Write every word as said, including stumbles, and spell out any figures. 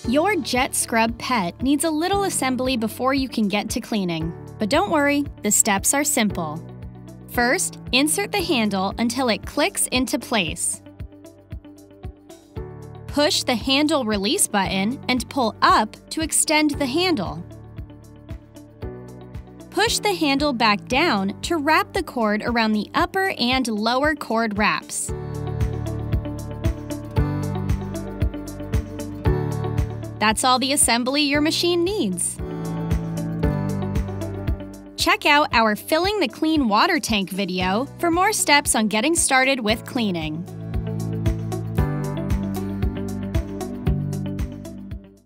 Your JetScrub Pet needs a little assembly before you can get to cleaning. But don't worry, the steps are simple. First, insert the handle until it clicks into place. Push the handle release button and pull up to extend the handle. Push the handle back down to wrap the cord around the upper and lower cord wraps. That's all the assembly your machine needs. Check out our Filling the Clean Water Tank video for more steps on getting started with cleaning.